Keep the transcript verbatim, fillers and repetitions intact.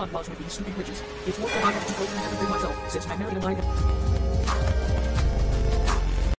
fun whilst making stupid bridges. It's more fun I have to go through everything myself, since I married a my